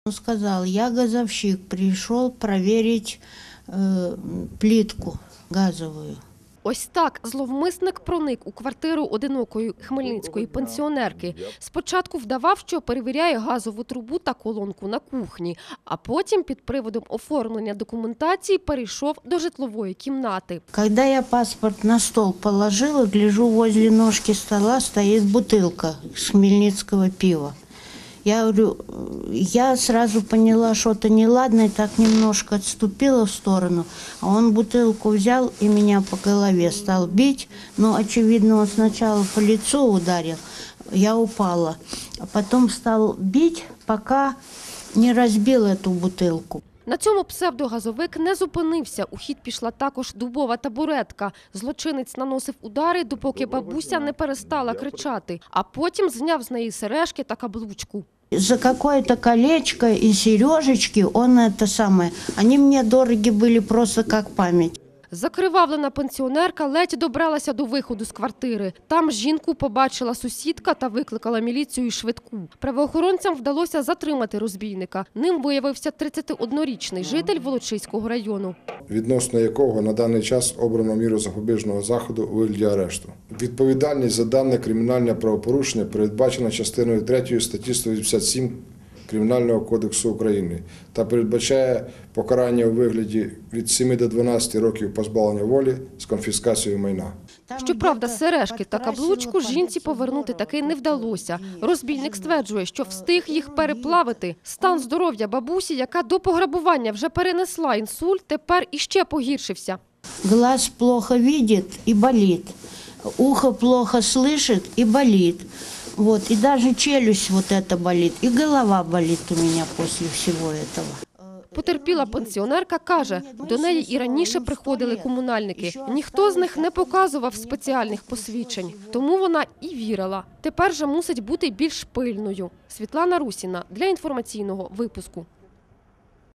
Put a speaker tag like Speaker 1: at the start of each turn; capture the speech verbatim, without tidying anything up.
Speaker 1: Он сказал: я газовщик, пришел проверить э, плитку газовую.
Speaker 2: Ось так зловмисник проник у квартиру одинокої хмельницької пенсіонерки. Спочатку вдавав, що перевіряє газову трубу та колонку на кухні, а потім під приводом оформлення документації перейшов до житлової кімнати.
Speaker 1: Когда я паспорт на стол положила, гляжу, возле ножки стола стоит бутылка с хмельницкого пива. Я говорю, я сразу поняла, что-то неладное, так немножко отступила в сторону, а он бутылку взял и меня по голове стал бить. Но, очевидно, он сначала по лицу ударил, я упала, а потом стал бить, пока не разбил эту бутылку.
Speaker 2: На цьому псевдогазовик не зупинився. У хід пішла також дубова табуретка. Злочинець наносив удари, допоки бабуся не перестала кричати, а потім зняв з неї сережки та каблучку.
Speaker 1: За какое-то колечко и сережечки он это самое, они мне дороги были просто как память.
Speaker 2: Закривавлена пенсіонерка ледь добралася до виходу з квартири. Там жінку побачила сусідка та викликала міліцію і швидку. Правоохоронцям вдалося затримати розбійника. Ним виявився тридцятиоднорічний житель Волочиського району,
Speaker 3: відносно якого на даний час обрано міру запобіжного заходу у вигляді арешту. Відповідальність за дане кримінальне правопорушення передбачена частиною третьою статті сто вісімдесят сім Кримінального кодексу України та передбачає покарання у вигляді від семи до дванадцяти років позбавлення волі з конфіскацією майна.
Speaker 2: Щоправда, сережки та каблучку жінці повернути таки не вдалося. Розбійник стверджує, що встиг їх переплавити. Стан здоров'я бабусі, яка до пограбування вже перенесла інсульт, тепер іще погіршився.
Speaker 1: Глаз плохо видит и болит, ухо плохо слышит и болит. Вот, и даже челюсть вот эта болит, и голова болит у меня после всего этого.
Speaker 2: Потерпіла пенсіонерка каже, до неї і раніше приходили комунальники. Ніхто з них не показував спеціальних посвідчень, тому вона і вірила. Тепер же мусить бути більш пильною. Світлана Русіна для інформаційного випуску.